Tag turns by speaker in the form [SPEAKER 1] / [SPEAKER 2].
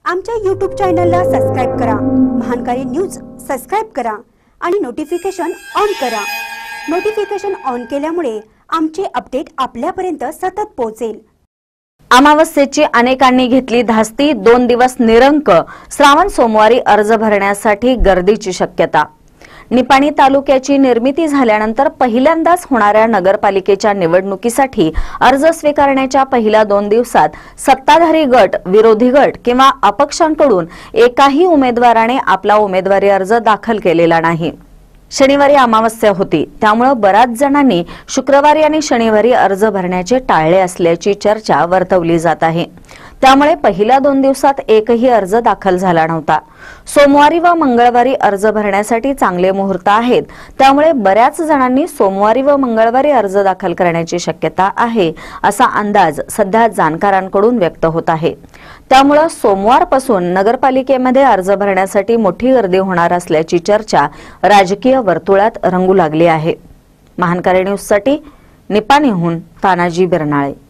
[SPEAKER 1] आमच्या YouTube चॅनलला subscribe करा, महानकारी न्यूज सबस्क्राइब करा आणि नोटिफिकेशन ऑन करा। नोटिफिकेशन ऑन केल्यामुळे आमचे अपडेट आपल्यापर्यंत सतत पोहोचेल।
[SPEAKER 2] अमावस्येची अनेकांनी घेतली धास्ती, 2 दिवस निरंक, श्रावण सोमवारी अर्ज भरण्यासाठी गर्दीची शक्यता। निपाणी तालुक्याची निर्मिती झाल्यानंतर पहिल्यांदाच होणाऱ्या नगरपालिकेच्या निवडणुकीसाठी अर्ज स्वीकारण्याच्या पहिल्या 2 दिवसात सत्ताधारी गट, विरोधी गट किंवा अपक्षांकडून एकाही उमेदवाराने आपला उमेदवारी अर्ज दाखल केलेला नाही। शनिवारी अमावस्या होती, त्यामुळे बऱ्याच जणांनी शुक्रवारी आणि शनिवारी अर्ज भरण्याचे टाळले असल्याची चर्चा वर्तवली जात आहे। त्यामुळे पहिल्या 2 दिवसात एकही अर्ज दाखल झाला नव्हता। सोमवारी व मंगळवारी अर्ज भरण्यासाठी चांगले मुहूर्त आहेत, त्यामुळे बऱ्याच जणांनी सोमवारी व मंगळवारी अर्ज दाखल करण्याची शक्यता आहे असा अंदाज सध्या जाणकारांकडून व्यक्त होत आहे। त्यामुळे सोमवारपासून नगरपालिकेमध्ये अर्ज भरण्यासाठी मोठी गर्दी होणार असल्याची चर्चा राजकीय वर्तुळात रंगू लागली आहे। महानकारी न्यूजसाठी निपाणीहून तानाजी बिरनाळे।